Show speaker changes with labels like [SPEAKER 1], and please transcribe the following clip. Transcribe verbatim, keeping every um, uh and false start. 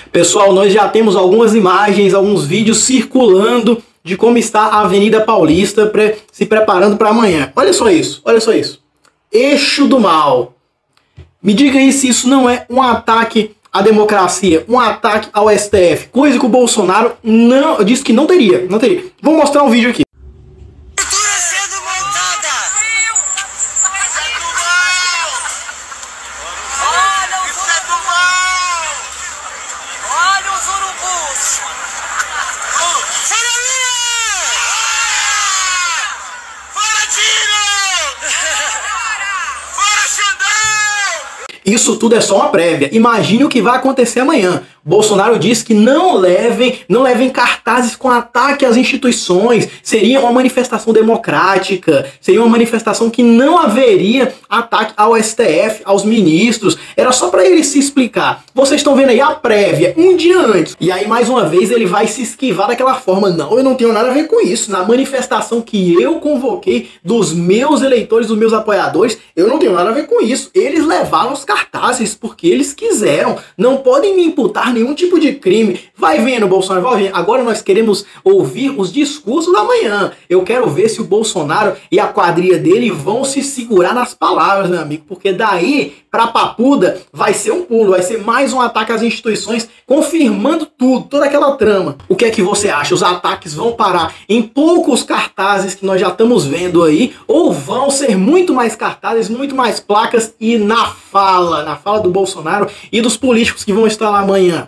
[SPEAKER 1] Pessoal, nós já temos algumas imagens, alguns vídeos circulando de como está a Avenida Paulista pre se preparando para amanhã. Olha só isso, olha só isso. Eixo do mal. Me diga aí se isso não é um ataque à democracia, um ataque ao S T F, coisa que o Bolsonaro não disse que não teria, não teria. Vou mostrar um vídeo aqui. Isso tudo é só uma prévia. Imagine o que vai acontecer amanhã. Bolsonaro disse que não levem, não levem cartazes com ataque às instituições. Seria uma manifestação democrática. Seria uma manifestação que não haveria ataque ao S T F, aos ministros. Era só para ele se explicar. Vocês estão vendo aí a prévia, um dia antes. E aí, mais uma vez, ele vai se esquivar daquela forma. Não, eu não tenho nada a ver com isso. Na manifestação que eu convoquei dos meus eleitores, dos meus apoiadores, eu não tenho nada a ver com isso. Eles levaram os cartazes porque eles quiseram. Não podem me imputar nenhum tipo de crime. Vai vendo, Bolsonaro, vai vendo. Agora nós queremos ouvir os discursos da manhã. Eu quero ver se o Bolsonaro e a quadrilha dele vão se segurar nas palavras, meu amigo, porque daí pra Papuda vai ser um pulo, vai ser mais um ataque às instituições, confirmando tudo, toda aquela trama. O que é que você acha? Os ataques vão parar em poucos cartazes que nós já estamos vendo aí, ou vão ser muito mais cartazes, muito mais placas e na fala, na fala do Bolsonaro e dos políticos que vão estar lá amanhã?